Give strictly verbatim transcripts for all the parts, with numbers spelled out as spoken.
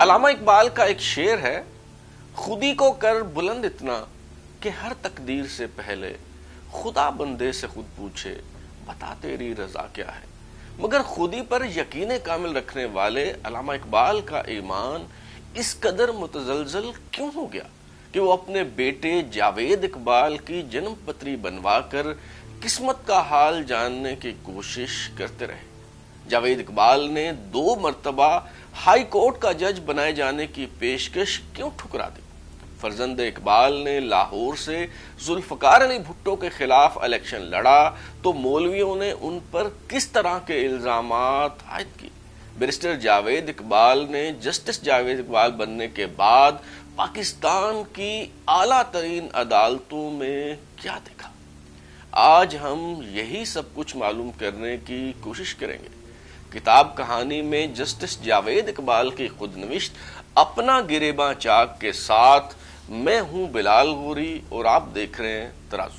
علامہ اقبال کا ایک شعر ہے، خودی کو کر بلند اتنا کہ ہر تقدیر سے پہلے خدا بندے سے خود پوچھے بتا تیری رضا کیا ہے۔ مگر خودی پر یقین کامل رکھنے والے علامہ اقبال کا ایمان اس قدر متزلزل کیوں ہو گیا کہ وہ اپنے بیٹے جاوید اقبال کی جنم پتری بنوا کر قسمت کا حال جاننے کی کوشش کرتے رہے۔ جاوید اقبال نے دو مرتبہ ہائی کورٹ کا جج بنائے جانے کی پیشکش کیوں ٹھکرا دی؟ فرزند اقبال نے لاہور سے ذوالفقار علی بھٹو کے خلاف الیکشن لڑا تو مولویوں نے ان پر کس طرح کے الزامات عائد کیے؟ بیرسٹر جاوید اقبال نے جسٹس جاوید اقبال بننے کے بعد پاکستان کی اعلیٰ ترین عدالتوں میں کیا دیکھا؟ آج ہم یہی سب کچھ معلوم کرنے کی کوشش کریں گے۔ کتاب کہانی میں جسٹس جاوید اقبال کی خود نوشت اپنا گریباں چاک کے ساتھ میں ہوں بلال غوری اور آپ دیکھ رہے ہیں ترازو۔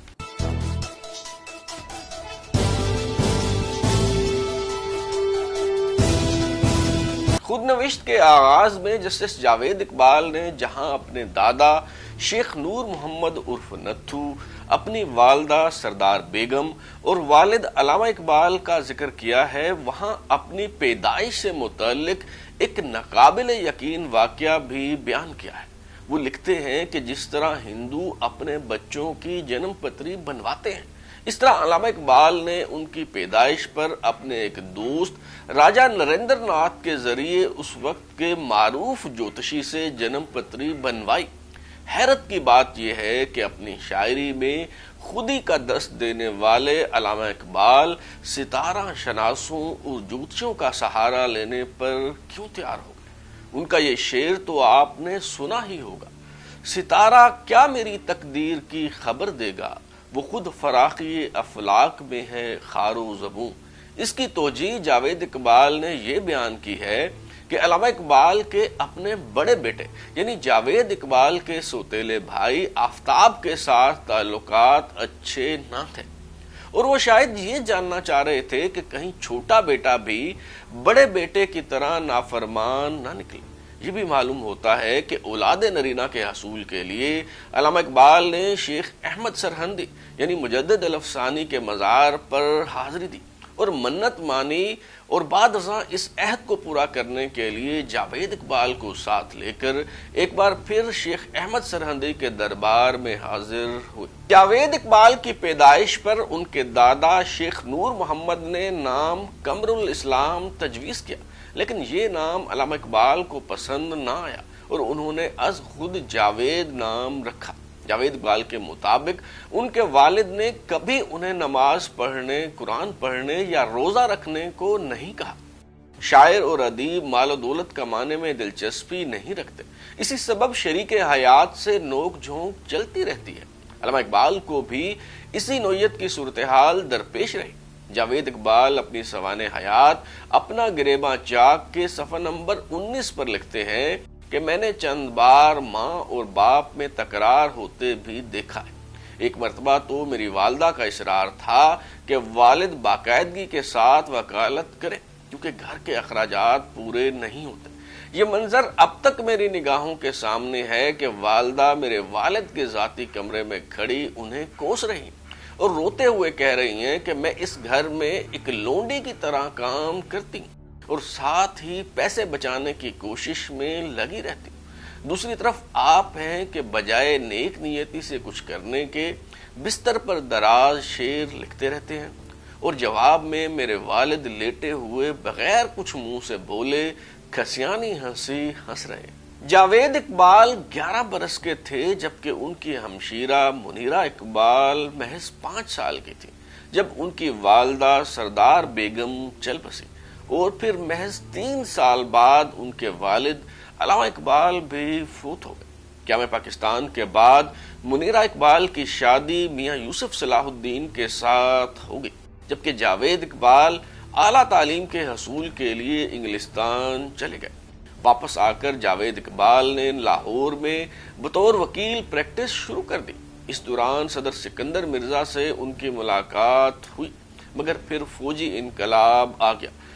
خود نوشت کے آغاز میں جسٹس جاوید اقبال نے جہاں اپنے دادا شیخ نور محمد عرف نتھو، اپنی والدہ سردار بیگم اور والد علامہ اقبال کا ذکر کیا ہے، وہاں اپنی پیدائش سے متعلق ایک ناقابل یقین واقعہ بھی بیان کیا ہے۔ وہ لکھتے ہیں کہ جس طرح ہندو اپنے بچوں کی جنم پتری بنواتے ہیں، اس طرح علامہ اقبال نے ان کی پیدائش پر اپنے ایک دوست راجہ نریندر ناتھ کے ذریعے اس وقت کے معروف جوتشی سے جنم پتری بنوائی۔ حیرت کی بات یہ ہے کہ اپنی شاعری میں خودی کا دست دینے والے علامہ اقبال ستارہ شناسوں اور جوتشیوں کا سہارا لینے پر کیوں تیار ہو گئے؟ ان کا یہ شعر تو آپ نے سنا ہی ہوگا، ستارہ کیا میری تقدیر کی خبر دے گا، وہ خود فراخی افلاک میں ہے خار و زبوں۔ اس کی توجیہ جاوید اقبال نے یہ بیان کی ہے کہ علامہ اقبال کے اپنے بڑے بیٹے یعنی جاوید اقبال کے سوتیلے بھائی آفتاب کے ساتھ تعلقات اچھے نہ تھے، اور وہ شاید یہ جاننا چاہ رہے تھے کہ کہیں چھوٹا بیٹا بھی بڑے بیٹے کی طرح نافرمان نہ نکلے۔ یہ بھی معلوم ہوتا ہے کہ اولاد نرینہ کے حصول کے لیے علامہ اقبال نے شیخ احمد سرہندی یعنی مجدد الافسانی کے مزار پر حاضری دی اور منت مانی، اور بعد ازاں اس عہد کو پورا کرنے کے لیے جاوید اقبال کو ساتھ لے کر ایک بار پھر شیخ احمد سرہندی کے دربار میں حاضر ہوئے۔ جاوید اقبال کی پیدائش پر ان کے دادا شیخ نور محمد نے نام قمر الاسلام تجویز کیا، لیکن یہ نام علامہ اقبال کو پسند نہ آیا اور انہوں نے از خود جاوید نام رکھا۔ جاوید اقبال کے مطابق ان کے والد نے کبھی انہیں نماز پڑھنے، قرآن پڑھنے یا روزہ رکھنے کو نہیں کہا۔ شاعر اور ادیب مال و دولت کمانے میں دلچسپی نہیں رکھتے، اسی سبب شریک حیات سے نوک جھونک چلتی رہتی ہے۔ علامہ اقبال کو بھی اسی نوعیت کی صورتحال درپیش رہی۔ جاوید اقبال اپنی سوانح حیات اپنا گریباں چاک کے صفحہ نمبر انیس پر لکھتے ہیں کہ میں نے چند بار ماں اور باپ میں تکرار ہوتے بھی دیکھا ہے۔ ایک مرتبہ تو میری والدہ کا اصرار تھا کہ والد باقاعدگی کے ساتھ وکالت کرے کیونکہ گھر کے اخراجات پورے نہیں ہوتے۔ یہ منظر اب تک میری نگاہوں کے سامنے ہے کہ والدہ میرے والد کے ذاتی کمرے میں کھڑی انہیں کوس رہی اور روتے ہوئے کہہ رہی ہیں کہ میں اس گھر میں ایک لونڈی کی طرح کام کرتی ہوں اور ساتھ ہی پیسے بچانے کی کوشش میں لگی رہتی ہوں۔ دوسری طرف آپ ہیں کہ بجائے نیک نیتی سے کچھ کرنے کے بستر پر دراز شعر لکھتے رہتے ہیں، اور جواب میں میرے والد لیٹے ہوئے بغیر کچھ منہ سے بولے کھسیانی ہنسی ہنس رہے ہیں۔ جاوید اقبال گیارہ برس کے تھے جبکہ ان کی ہمشیرہ منیرہ اقبال محض پانچ سال کی تھی جب ان کی والدہ سردار بیگم چل بسی، اور پھر محض تین سال بعد ان کے والد علامہ اقبال بھی فوت ہو گئے۔ قیام پاکستان کے بعد منیرہ اقبال کی شادی میاں یوسف صلاح الدین کے ساتھ ہو گئی، جبکہ جاوید اقبال اعلیٰ تعلیم کے حصول کے لیے انگلستان چلے گئے۔ واپس آ کر جاوید اقبال نے لاہور میں بطور وکیل پریکٹس شروع کر دی۔ اس دوران صدر سکندر مرزا سے ان کی ملاقات ہوئی، مگر پھر فوجی انقلاب آ گیا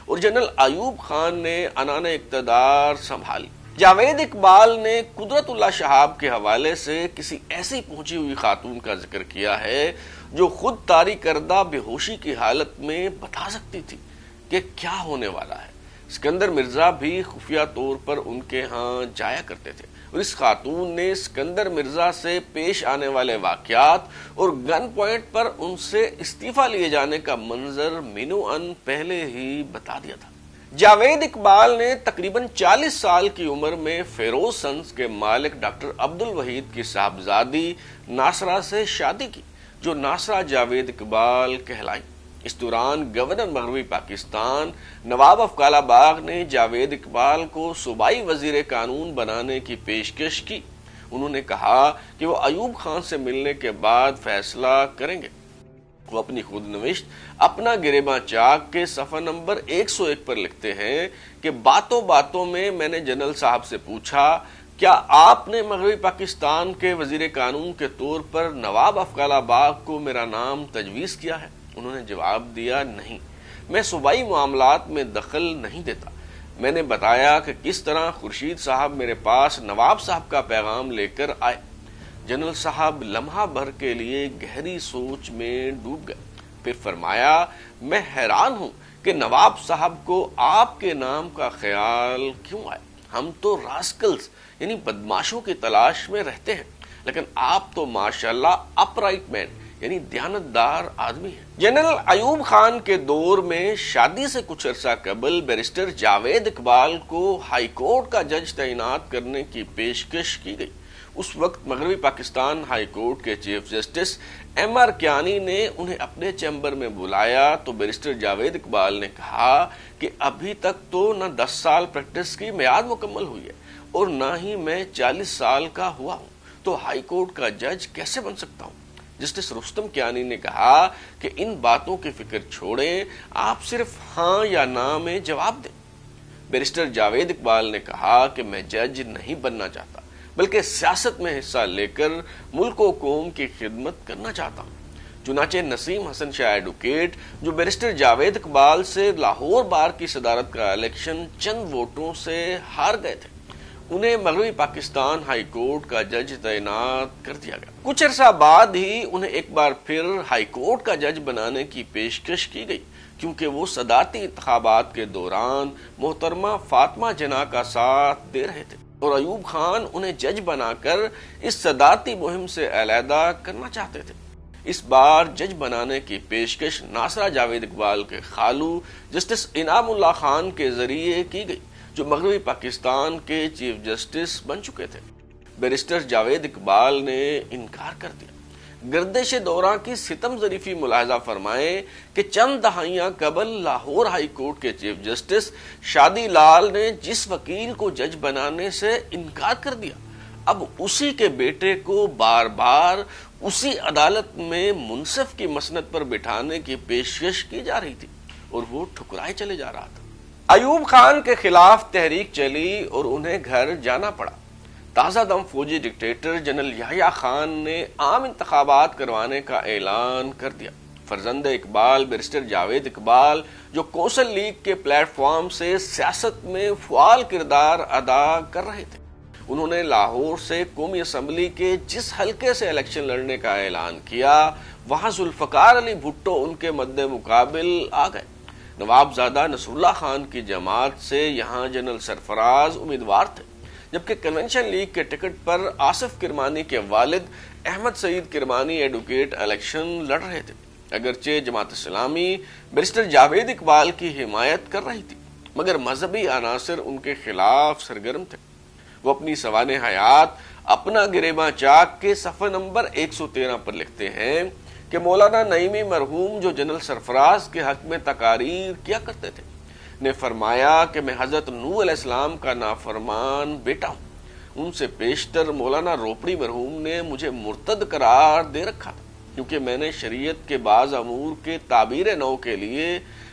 اور جنرل ایوب خان نے عنان اقتدار سنبھالی۔ جاوید اقبال نے قدرت اللہ شہاب کے حوالے سے کسی ایسی پہنچی ہوئی خاتون کا ذکر کیا ہے جو خود طاری کردہ بے ہوشی کی حالت میں بتا سکتی تھی کہ کیا ہونے والا ہے۔ اسکندر مرزا بھی خفیہ طور پر ان کے ہاں جایا کرتے تھے، اور اس خاتون نے اسکندر مرزا سے پیش آنے والے واقعات اور گن پوائنٹ پر ان سے استعفیٰ لیے جانے کا منظر مینو ان پہلے ہی بتا دیا تھا۔ جاوید اقبال نے تقریباً چالیس سال کی عمر میں فیروز سنز کے مالک ڈاکٹر عبد الوحید کی صاحبزادی ناصرہ سے شادی کی، جو ناصرہ جاوید اقبال کہلائی۔ اس دوران گورنر مغربی پاکستان نواب افکالہ باغ نے جاوید اقبال کو صوبائی وزیر قانون بنانے کی پیشکش کی۔ انہوں نے کہا کہ وہ ایوب خان سے ملنے کے بعد فیصلہ کریں گے۔ وہ اپنی خود نوشت اپنا گریباں چاک کے صفحہ نمبر ایک سو ایک پر لکھتے ہیں کہ باتوں باتوں میں میں نے جنرل صاحب سے پوچھا، کیا آپ نے مغربی پاکستان کے وزیر قانون کے طور پر نواب افکالہ باغ کو میرا نام تجویز کیا ہے؟ انہوں نے جواب دیا، نہیں، میں صوبائی معاملات میں دخل نہیں دیتا۔ میں نے بتایا کہ کس طرح خورشید صاحب میرے پاس نواب صاحب کا پیغام لے کر آئے۔ جنرل صاحب لمحہ بھر کے لیے گہری سوچ میں ڈوب گئے، پھر فرمایا، میں حیران ہوں کہ نواب صاحب کو آپ کے نام کا خیال کیوں آئے؟ ہم تو راسکلز یعنی بدماشوں کی تلاش میں رہتے ہیں، لیکن آپ تو ماشاءاللہ اپ رائٹ مین یعنی دیانتدار آدمی ہے۔ جنرل ایوب خان کے دور میں شادی سے کچھ عرصہ قبل بیرسٹر جاوید اقبال کو ہائی کورٹ کا جج تعینات کرنے کی پیشکش کی گئی۔ اس وقت مغربی پاکستان ہائی کورٹ کے chief justice M R Kayani نے انہیں اپنے چیمبر میں بلایا تو بیرسٹر جاوید اقبال نے کہا کہ ابھی تک تو نہ دس سال پریکٹس کی میعاد مکمل ہوئی ہے اور نہ ہی میں چالیس سال کا ہوا ہوں، تو ہائی کورٹ کا جج کیسے بن سکتا ہوں؟ جسٹس رستم کیانی نے کہا کہ ان باتوں کی فکر چھوڑیں، آپ صرف ہاں یا نہ میں جواب دیں۔ بیرسٹر جاوید اقبال نے کہا کہ میں جج نہیں بننا چاہتا، بلکہ سیاست میں حصہ لے کر ملک و قوم کی خدمت کرنا چاہتا ہوں۔ چنانچہ نسیم حسن شاہ ایڈوکیٹ، جو بیرسٹر جاوید اقبال سے لاہور بار کی صدارت کا الیکشن چند ووٹوں سے ہار گئے تھے، انہیں مغربی پاکستان ہائی کورٹ کا جج تعینات کر دیا گیا۔ کچھ عرصہ بعد ہی انہیں ایک بار پھر ہائی کورٹ کا جج بنانے کی پیشکش کی گئی، کیونکہ وہ صدارتی انتخابات کے دوران محترمہ فاطمہ جناح کا ساتھ دے رہے تھے، اور ایوب خان انہیں جج بنا کر اس صدارتی مہم سے علیحدہ کرنا چاہتے تھے۔ اس بار جج بنانے کی پیشکش ناصرہ جاوید اقبال کے خالو جسٹس انعام اللہ خان کے ذریعے کی گئی، جو مغربی پاکستان کے چیف جسٹس بن چکے تھے۔ بیرسٹر جاوید اقبال نے انکار کر دیا۔ گردش دورہ کی ستم ظریفی ملاحظہ فرمائیں کہ چند دہائیاں قبل لاہور ہائی کورٹ کے چیف جسٹس شادی لال نے جس وکیل کو جج بنانے سے انکار کر دیا، اب اسی کے بیٹے کو بار بار اسی عدالت میں منصف کی مسند پر بٹھانے کی پیشکش کی جا رہی تھی، اور وہ ٹھکرائے چلے جا رہا تھا۔ ایوب خان کے خلاف تحریک چلی اور انہیں گھر جانا پڑا۔ تازہ دم فوجی ڈکٹیٹر جنرل یحییٰ خان نے عام انتخابات کروانے کا اعلان کر دیا۔ فرزند اقبال بیرسٹر جاوید اقبال، جو کونسل لیگ کے پلیٹ فارم سے سیاست میں فعال کردار ادا کر رہے تھے، انہوں نے لاہور سے قومی اسمبلی کے جس حلقے سے الیکشن لڑنے کا اعلان کیا، وہاں ذوالفقار علی بھٹو ان کے مد مقابل آ گئے۔ نواب زادہ نصر اللہ خان کی جماعت سے یہاں جنرل سرفراز امیدوار تھے، جبکہ کنونشن لیگ کے ٹکٹ پر آصف کرمانی کے والد احمد سعید کرمانی ایڈوکیٹ الیکشن لڑ رہے تھے۔ اگرچہ جماعت اسلامی بیرسٹر جاوید اقبال کی حمایت کر رہی تھی، مگر مذہبی عناصر ان کے خلاف سرگرم تھے۔ وہ اپنی سوانح حیات اپنا گریباں چاک کے صفحہ نمبر ایک سو تیرہ پر لکھتے ہیں کہ مولانا نعیمی مرحوم، جو جنرل سرفراز کے حق میں تقاریر کیا کرتے تھے، نے فرمایا کہ میں حضرت نوح علیہ السلام کا نافرمان بیٹا ہوں۔ ان سے پیشتر مولانا روپڑی مرحوم نے مجھے مرتد قرار دے رکھا تھا، کیونکہ میں نے شریعت کے بعض امور کے تعبیر نو کے لیے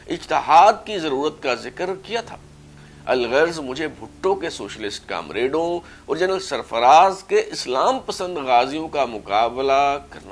اجتہاد کی ضرورت کا ذکر کیا تھا۔ الغرض مجھے بھٹو کے سوشلسٹ کامریڈوں اور جنرل سرفراز کے اسلام پسند غازیوں کا مقابلہ کرنا پڑا۔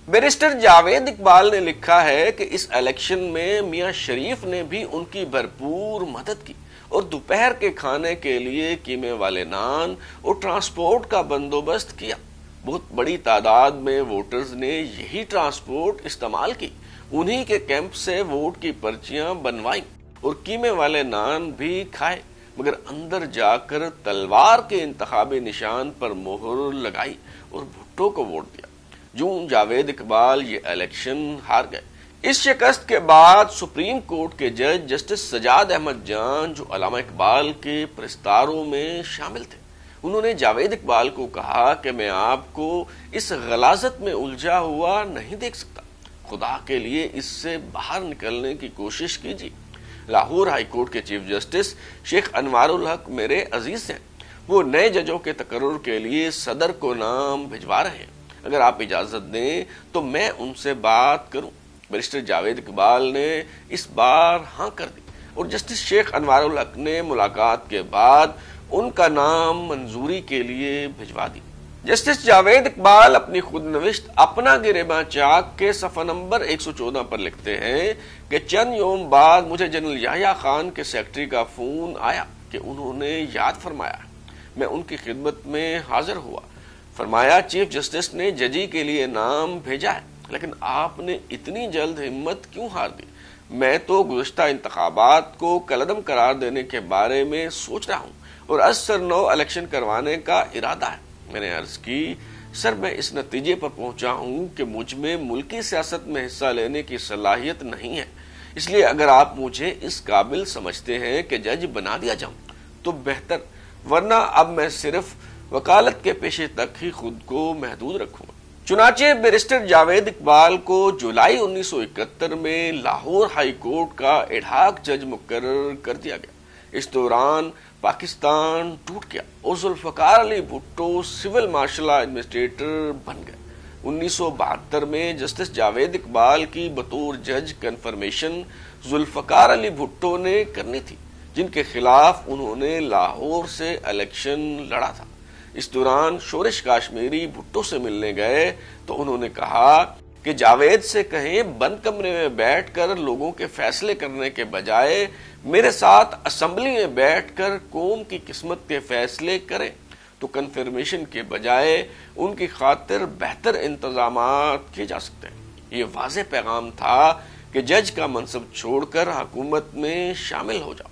بیرسٹر جاوید اقبال نے لکھا ہے کہ اس الیکشن میں میاں شریف نے بھی ان کی بھرپور مدد کی اور دوپہر کے کھانے کے لیے قیمے والے نان اور ٹرانسپورٹ کا بندوبست کیا۔ بہت بڑی تعداد میں ووٹرز نے یہی ٹرانسپورٹ استعمال کی، انہی کے کیمپ سے ووٹ کی پرچیاں بنوائیں اور قیمے والے نان بھی کھائے، مگر اندر جا کر تلوار کے انتخابی نشان پر مہر لگائی اور بھٹو کو ووٹ دیا۔ جوں جاوید اقبال یہ الیکشن ہار گئے۔ اس شکست کے بعد سپریم کورٹ کے جج جسٹس سجاد احمد جان، جو علامہ اقبال کے پرستاروں میں شامل تھے، انہوں نے جاوید اقبال کو کہا کہ میں آپ کو اس غلاظت میں الجھا ہوا نہیں دیکھ سکتا، خدا کے لیے اس سے باہر نکلنے کی کوشش کیجیے۔ لاہور ہائی کورٹ کے چیف جسٹس شیخ انوار الحق میرے عزیز ہیں، وہ نئے ججوں کے تقرر کے لیے صدر کو نام بھجوا رہے ہیں، اگر آپ اجازت دیں تو میں ان سے بات کروں۔ بیرسٹر جاوید اقبال نے اس بار ہاں کر دی اور جسٹس شیخ انوار الحق نے ملاقات کے بعد ان کا نام منظوری کے لیے بھجوا دی۔ جسٹس جاوید اقبال اپنی خود نوشت اپنا گریباں چاک کے صفحہ نمبر ایک سو چودہ پر لکھتے ہیں کہ چند یوم بعد مجھے جنرل یحییٰ خان کے سیکرٹری کا فون آیا کہ انہوں نے یاد فرمایا، میں ان کی خدمت میں حاضر ہوا۔ فرمایا چیف جسٹس نے ججی کے لیے نام بھیجا ہے، لیکن آپ نے اتنی جلد ہمت کیوں ہار دی؟ میں تو گزشتہ انتخابات کو کالعدم قرار دینے کے بارے میں سوچ رہا ہوں اور از سر نو الیکشن کروانے کا ارادہ ہے۔ میں نے عرض کی، سر میں اس نتیجے پر پہنچا ہوں کہ مجھ میں ملکی سیاست میں حصہ لینے کی صلاحیت نہیں ہے، اس لیے اگر آپ مجھے اس قابل سمجھتے ہیں کہ جج بنا دیا جاؤں تو بہتر، ورنہ اب میں صرف وکالت کے پیشے تک ہی خود کو محدود رکھوں گا۔ چنانچہ بیرسٹر جاوید اقبال کو جولائی انیس سو اکہتر میں لاہور ہائی کورٹ کا ایڈہاک جج مقرر کر دیا گیا۔ اس دوران پاکستان ٹوٹ گیا اور Zulfikar Ali Bhutto civil martial law administrator بن گئے۔ انیس سو بہتر میں جسٹس جاوید اقبال کی بطور جج کنفرمیشن ذوالفقار علی بھٹو نے کرنی تھی، جن کے خلاف انہوں نے لاہور سے الیکشن لڑا تھا۔ اس دوران شورش کاشمیری بھٹو سے ملنے گئے تو انہوں نے کہا کہ جاوید سے کہیں بند کمرے میں بیٹھ کر لوگوں کے فیصلے کرنے کے بجائے میرے ساتھ اسمبلی میں بیٹھ کر قوم کی قسمت کے فیصلے کریں تو کنفرمیشن کے بجائے ان کی خاطر بہتر انتظامات کیے جا سکتے ہیں۔ یہ واضح پیغام تھا کہ جج کا منصب چھوڑ کر حکومت میں شامل ہو جاؤ۔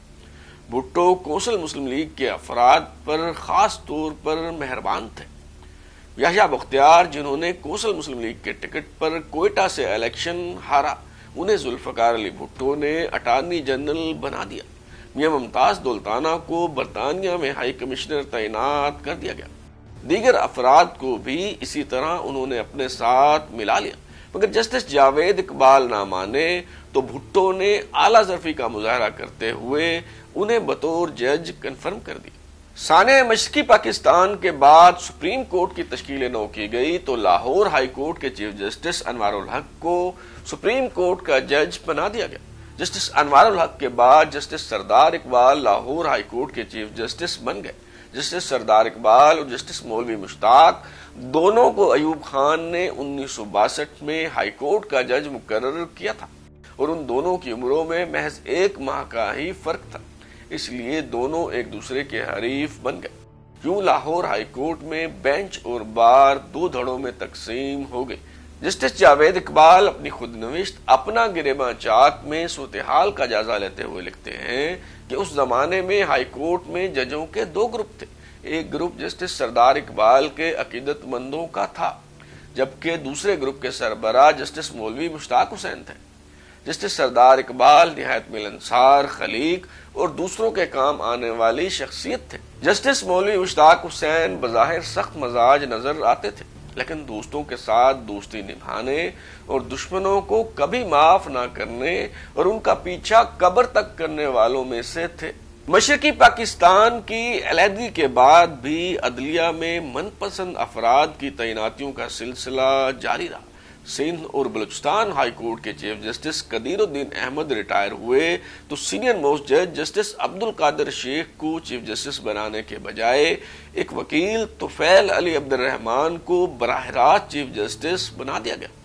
بھٹو کونسل مسلم لیگ کے افراد پر خاص طور پر مہربان تھے۔ یحییٰ بختیار، جنہوں نے کونسل مسلم لیگ کے ٹکٹ پر کوئٹہ سے الیکشن ہارا، انہیں ذوالفقار علی بھٹو نے اٹارنی جنرل بنا دیا۔ میاں ممتاز دولتانہ کو برطانیہ میں ہائی کمشنر تعینات کر دیا گیا۔ دیگر افراد کو بھی اسی طرح انہوں نے اپنے ساتھ ملا لیا، مگر جسٹس جاوید اقبال نہ مانے تو بھٹو نے اعلیٰ ظرفی کا مظاہرہ کرتے ہوئے انہیں بطور جج کنفرم کر دی۔ سانحہ مشرقی پاکستان کے بعد سپریم کورٹ کی تشکیل نو کی گئی تو لاہور ہائی کورٹ کے چیف جسٹس انوار الحق کو سپریم کورٹ کا جج بنا دیا گیا۔ جسٹس انوار الحق کے بعد justice Sardar Iqbal Lahore high court کے چیف جسٹس بن گئے۔ جسٹس سردار اقبال اور جسٹس مولوی مشتاق دونوں کو ایوب خان نے انیس سو باسٹھ میں ہائی کورٹ کا جج مقرر کیا تھا اور ان دونوں کی عمروں میں محض ایک ماہ کا ہی فرق تھا، اس لیے دونوں ایک دوسرے کے حریف بن گئے۔ یوں لاہور ہائی کورٹ میں بینچ اور بار دو دھڑوں میں تقسیم ہو گئی۔ جسٹس جاوید اقبال اپنی خود نوشت اپنا گریباں چاک میں صورتحال کا جائزہ لیتے ہوئے لکھتے ہیں کہ اس زمانے میں ہائی کورٹ میں ججوں کے دو گروپ تھے۔ ایک گروپ جسٹس سردار اقبال کے عقیدت مندوں کا تھا، جبکہ دوسرے گروپ کے سربراہ جسٹس مولوی مشتاق حسین تھے۔ جسٹس سردار اقبال نہایت ملنسار، خلیق اور دوسروں کے کام آنے والی شخصیت تھے۔ جسٹس مولوی مشتاق حسین بظاہر سخت مزاج نظر آتے تھے، لیکن دوستوں کے ساتھ دوستی نبھانے اور دشمنوں کو کبھی معاف نہ کرنے اور ان کا پیچھا قبر تک کرنے والوں میں سے تھے۔ مشرقی پاکستان کی علیحدگی کے بعد بھی عدلیہ میں من پسند افراد کی تعیناتیوں کا سلسلہ جاری رہا۔ سندھ اور بلوچستان ہائی کورٹ کے chief justice Qadeer ud-Din Ahmad retire ہوئے تو سینئر موسٹ جج جسٹس عبد القادر شیخ کو چیف جسٹس بنانے کے بجائے ایک وکیل طفیل علی عبد الرحمان کو براہ راست چیف جسٹس بنا دیا گیا۔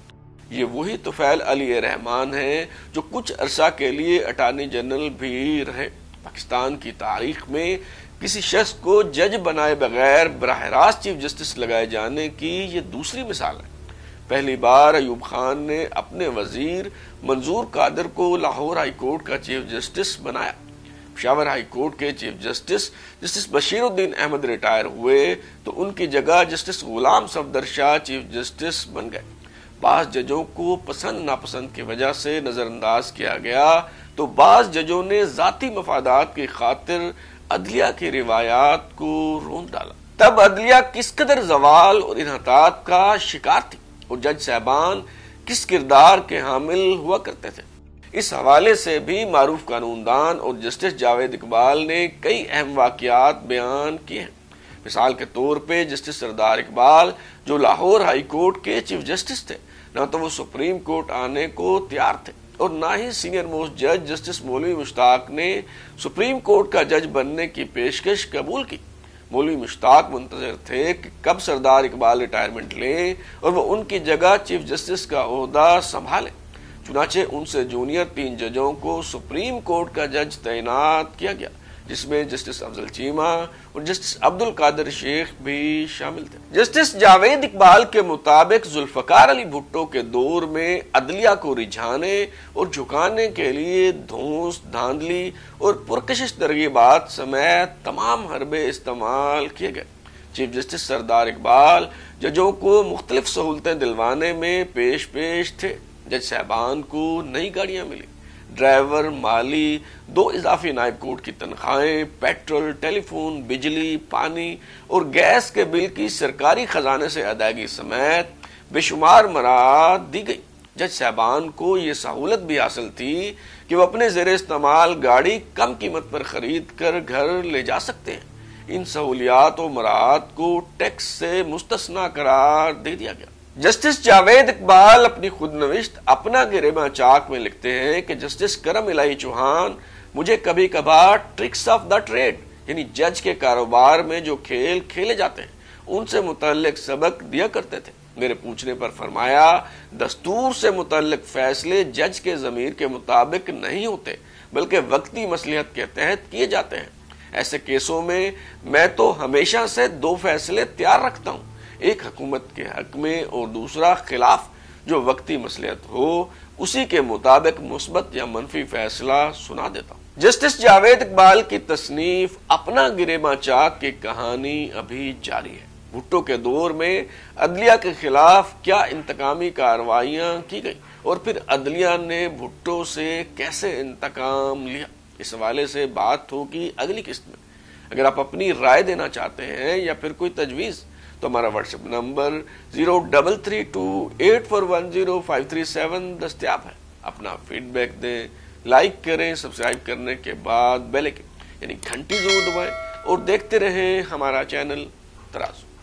یہ وہی طفیل علی رحمان ہیں جو کچھ عرصہ کے لیے اٹارنی جنرل بھی رہے۔ پاکستان کی تاریخ میں کسی شخص کو جج بنائے بغیر براہ راست چیف جسٹس لگائے جانے کی یہ دوسری مثال ہے۔ پہلی بار ایوب خان نے اپنے وزیر منظور قادر کو لاہور ہائی کورٹ کا چیف جسٹس بنایا۔ پشاور ہائی کورٹ کے chief justice justice Bashir ud-Din Ahmad retire ہوئے تو ان کی جگہ justice Ghulam Safdar Shah chief justice بن گئے۔ بعض ججوں کو پسند ناپسند کی وجہ سے نظر انداز کیا گیا تو بعض ججوں نے ذاتی مفادات کی خاطر عدلیہ کی روایات کو روند ڈالا۔ تب عدلیہ کس قدر زوال اور انحطاط کا شکار تھی اور جج صاحبان کس کردار کے حامل ہوا کرتے تھے، اس حوالے سے بھی معروف قانون دان اور جسٹس جاوید اقبال نے کئی اہم واقعات بیان کیے ہیں۔ مثال کے طور پہ justice Sardar Iqbal Lahore high high court کے چیف جسٹس تھے، نہ تو وہ سپریم کورٹ آنے کو تیار تھے اور نہ ہی سینئر موسٹ جج جسٹس مولوی مشتاق نے سپریم کورٹ کا جج بننے کی پیشکش قبول کی۔ مولوی مشتاق منتظر تھے کہ کب سردار اقبال ریٹائرمنٹ لیں اور وہ ان کی جگہ چیف جسٹس کا عہدہ سنبھالیں۔ چنانچہ ان سے جونیئر تین ججوں کو سپریم کورٹ کا جج تعینات کیا گیا، جس میں جسٹس افضل چیمہ اور جسٹس عبد القادر شیخ بھی شامل تھے۔ جسٹس جاوید اقبال کے مطابق ذوالفقار علی بھٹو کے دور میں عدلیہ کو رجھانے اور جھکانے کے لیے دھونس، دھاندلی اور پرکشش ترغیبات سمیت تمام حربے استعمال کیے گئے۔ چیف جسٹس سردار اقبال ججوں کو مختلف سہولتیں دلوانے میں پیش پیش تھے۔ جج صاحبان کو نئی گاڑیاں ملی، ڈرائیور، مالی، دو اضافی نائب کورٹ کی تنخواہیں، پیٹرول، ٹیلی فون، بجلی، پانی اور گیس کے بل کی سرکاری خزانے سے ادائیگی سمیت بے شمار مراعات دی گئی۔ جج صاحبان کو یہ سہولت بھی حاصل تھی کہ وہ اپنے زیر استعمال گاڑی کم قیمت پر خرید کر گھر لے جا سکتے ہیں۔ ان سہولیات و مراعات کو ٹیکس سے مستثنا قرار دے دیا گیا۔ جسٹس جاوید اقبال اپنی خود نوشت اپنا گریباں چاک میں لکھتے ہیں کہ جسٹس کرم الہی چوہان مجھے کبھی کبھار ٹرکس آف دا ٹریڈ یعنی جج کے کاروبار میں جو کھیل کھیلے جاتے ہیں ان سے متعلق سبق دیا کرتے تھے۔ میرے پوچھنے پر فرمایا، دستور سے متعلق فیصلے جج کے ضمیر کے مطابق نہیں ہوتے بلکہ وقتی مصلحت کے تحت کیے جاتے ہیں۔ ایسے کیسوں میں میں تو ہمیشہ سے دو فیصلے تیار رکھتا ہوں، ایک حکومت کے حق میں اور دوسرا خلاف، جو وقتی مصلحت ہو اسی کے مطابق مثبت یا منفی فیصلہ سنا دیتا ہوں۔ جسٹس جاوید اقبال کی تصنیف اپنا گریباں چاک کی کہانی ابھی جاری ہے۔ بھٹو کے دور میں عدلیہ کے خلاف کیا انتقامی کارروائیاں کی گئیں اور پھر عدلیہ نے بھٹو سے کیسے انتقام لیا، اس حوالے سے بات ہوگی اگلی قسط میں۔ اگر آپ اپنی رائے دینا چاہتے ہیں یا پھر کوئی تجویز تو ہمارا WhatsApp number zero double three two eight four one zero five three seven دستیاب ہے۔ اپنا فیڈ بیک دیں، لائک کریں، سبسکرائب کرنے کے بعد بیل آئکن یعنی گھنٹی ضرور دبائیں اور دیکھتے رہیں ہمارا چینل ترازو۔